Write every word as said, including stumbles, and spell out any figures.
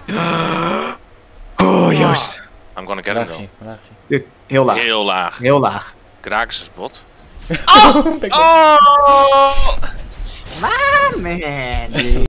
Oh, Joost. I'm gonna get him though. Laag zie. Heel laag. Heel laag. Heel laag. Krakus bot. Oh! Oh! Man, man.